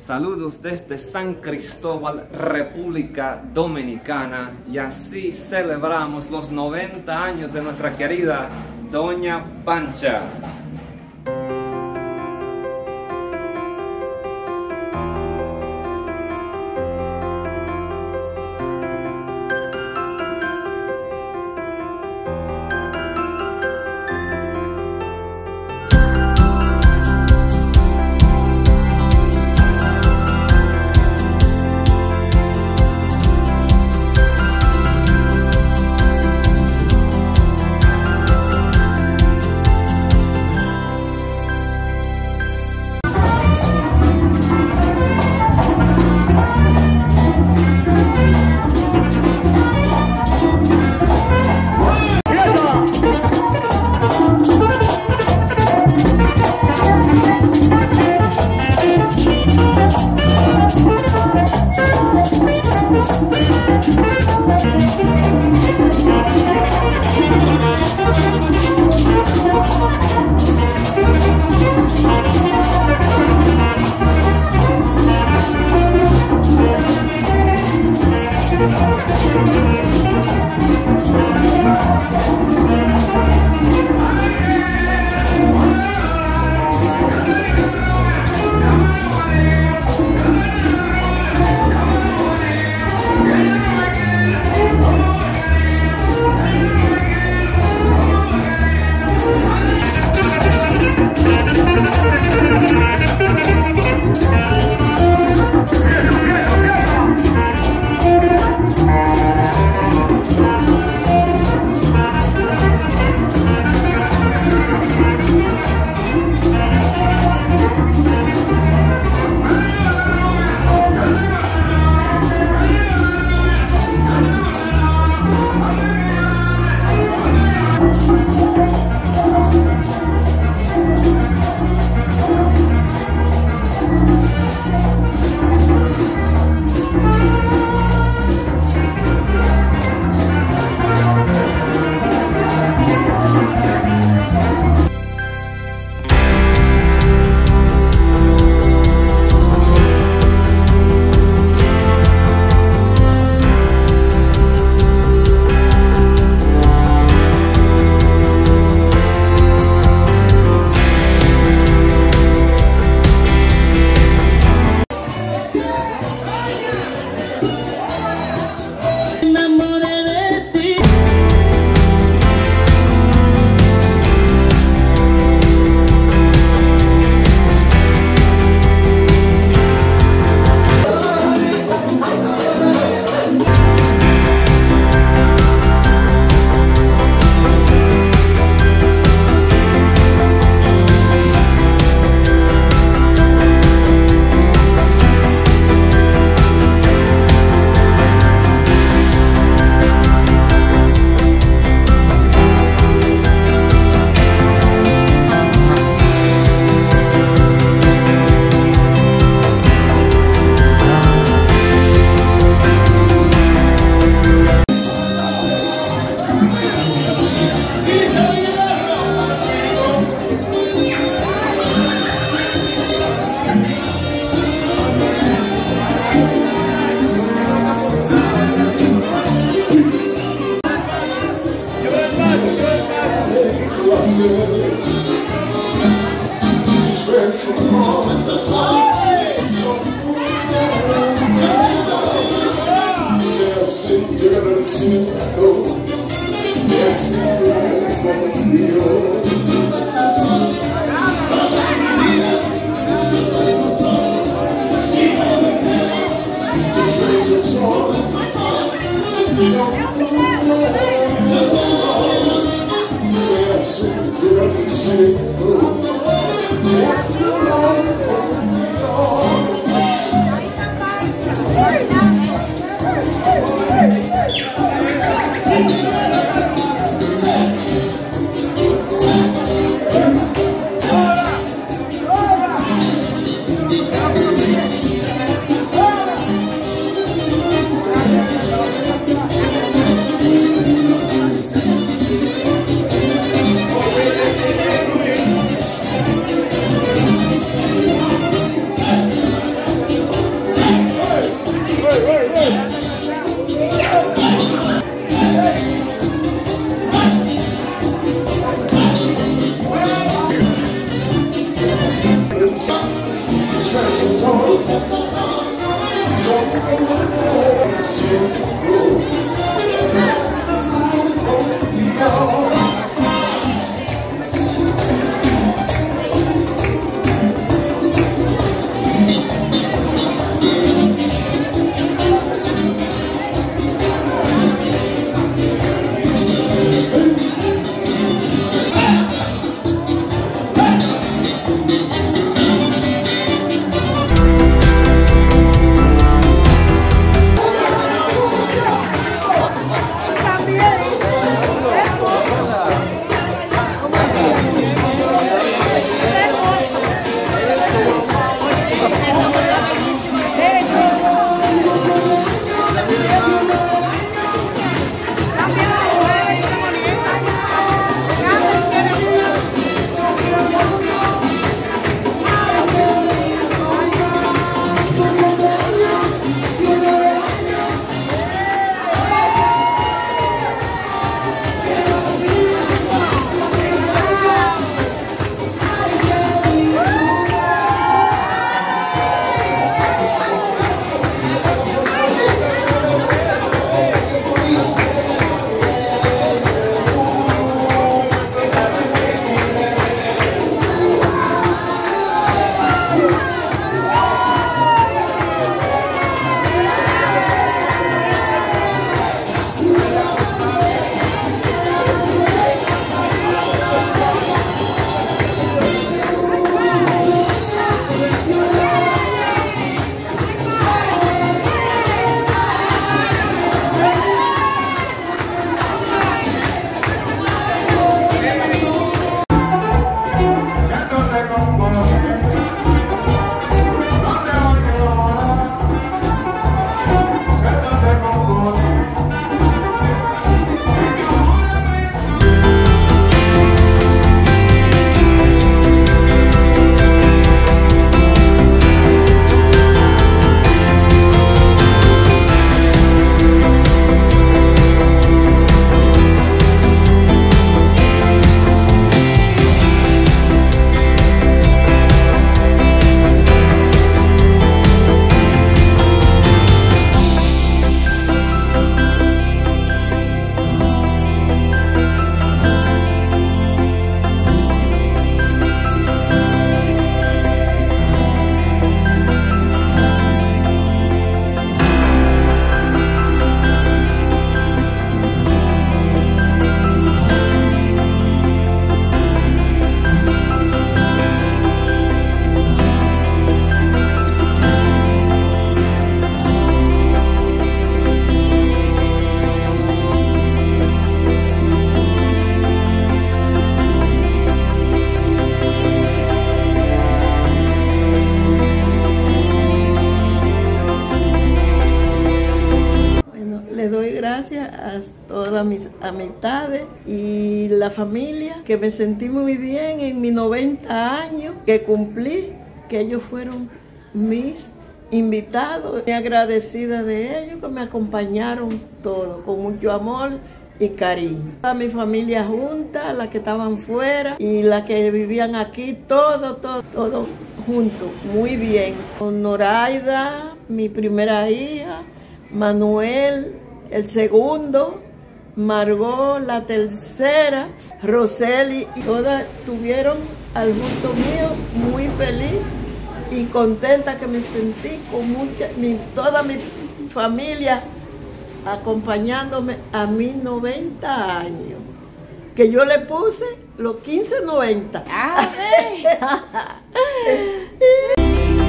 Saludos desde San Cristóbal, República Dominicana, y así celebramos los 90 años de nuestra querida Doña Pancha. gracias a todas mis amistades y la familia, que me sentí muy bien en mis 90 años que cumplí, que ellos fueron mis invitados, y agradecida de ellos que me acompañaron todo con mucho amor y cariño. A mi familia junta, las que estaban fuera y las que vivían aquí, todo junto, muy bien. Con Noraida, mi primera hija, Manuel, el segundo, Margot, la tercera, Roseli, y todas estuvieron al junto mío, muy feliz y contenta que me sentí con toda mi familia acompañándome a mis 90 años, que yo le puse los 15-90.